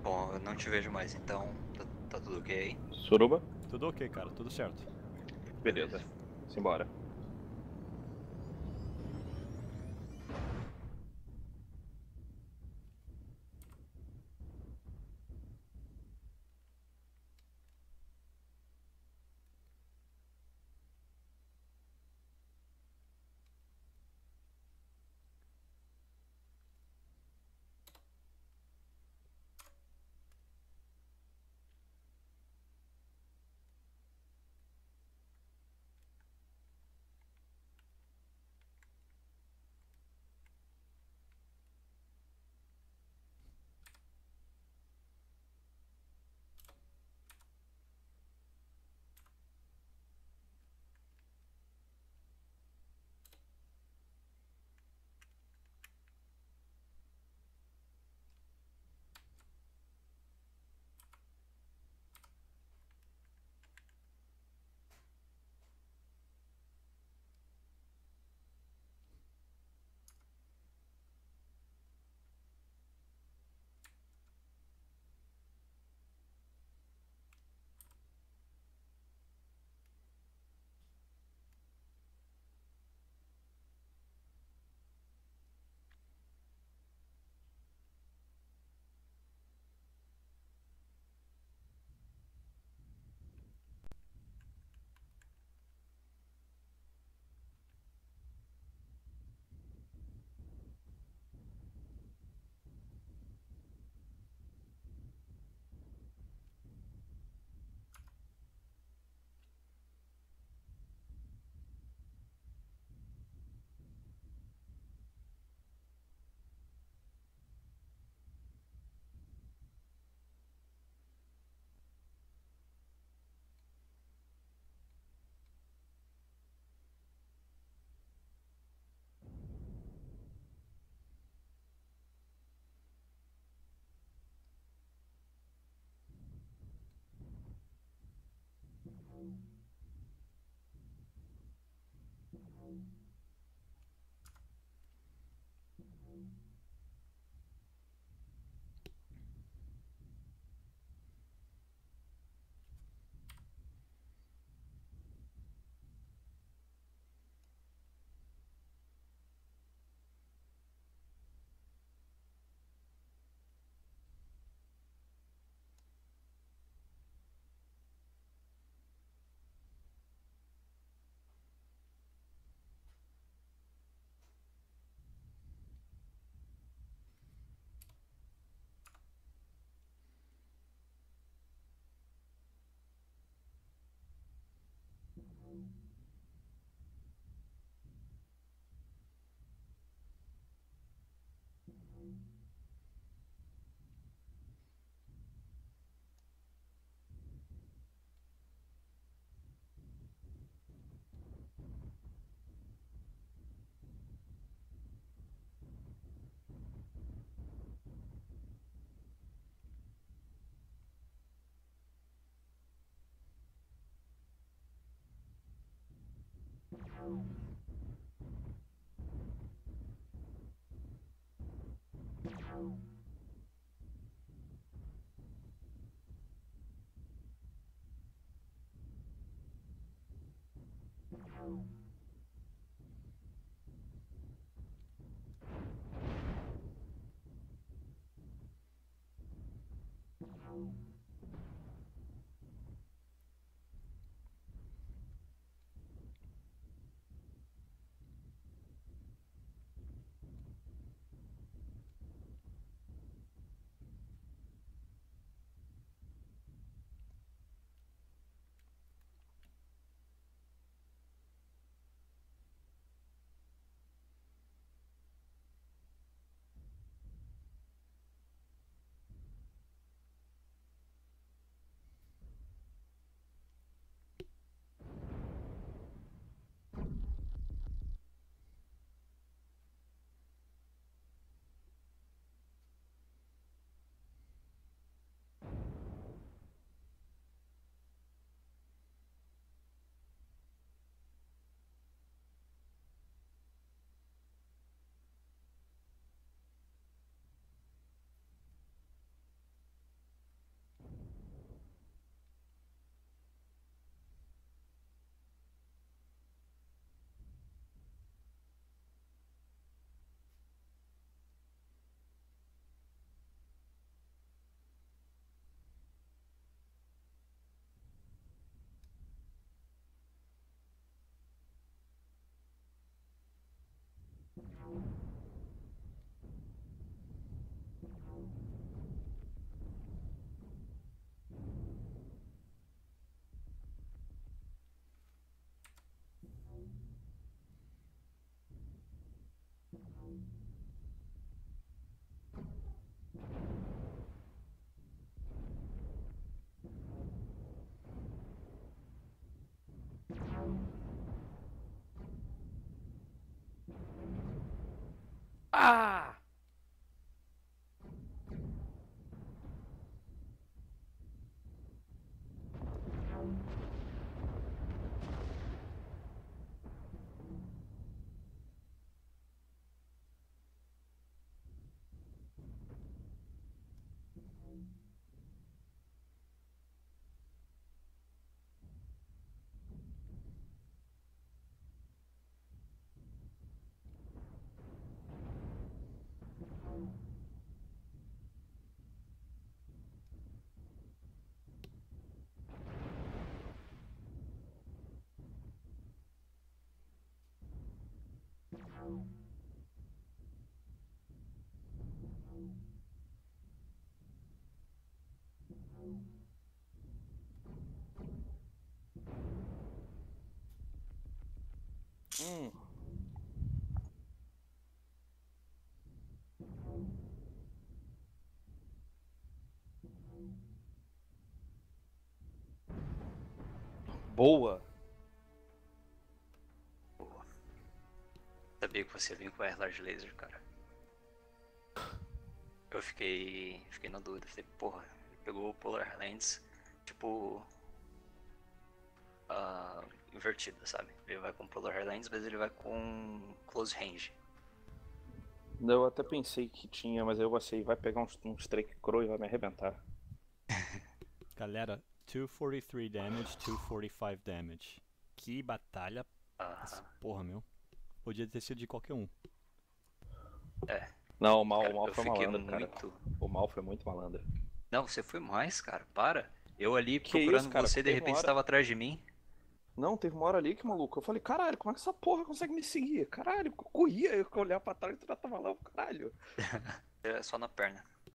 Bom, eu não te vejo mais, então tá tudo ok? Suruba? Tudo ok, cara, tudo certo. Beleza. Simbora. Ah! Boa! Boa. Sabia que você ia vir com a Large Laser, cara. Eu fiquei na dúvida. Falei, porra, ele pegou o Polar Lens, tipo, invertido, sabe? Ele vai com Polar Lens, mas ele vai com Close Range. Eu até pensei que tinha, mas eu gostei. Vai pegar um Strike Crow e vai me arrebentar. Galera, 243 damage, 245 damage. Que batalha. Porra, meu. Podia ter sido de qualquer um. É. Não, o mal Cara, foi fiquei malandro, cara. muito... O mal foi muito malandro. Não, você foi mais, cara. Para. Eu ali Que procurando isso, cara? você, de Teve repente uma você hora- tava atrás de mim. Não, teve uma hora ali que maluco. Eu falei, caralho, como é que essa porra consegue me seguir? Caralho, eu corria, eu olhar pra trás e tu já tava lá, caralho. É só na perna.